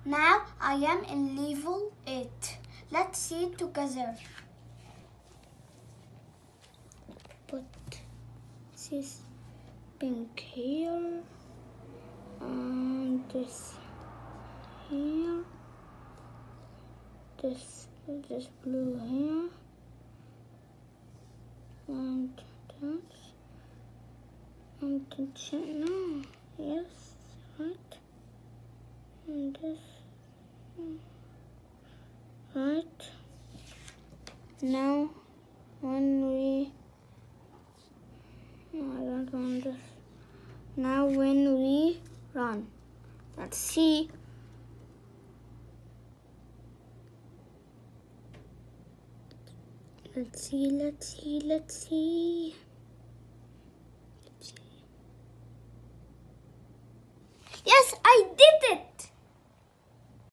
Now I am in level 8. Let's see together. Put this pink here and this here. This blue here and this and no, yes, right, and this right. Now when we I don't want this. Now when we run, let's see. Let's see. Yes, I did it!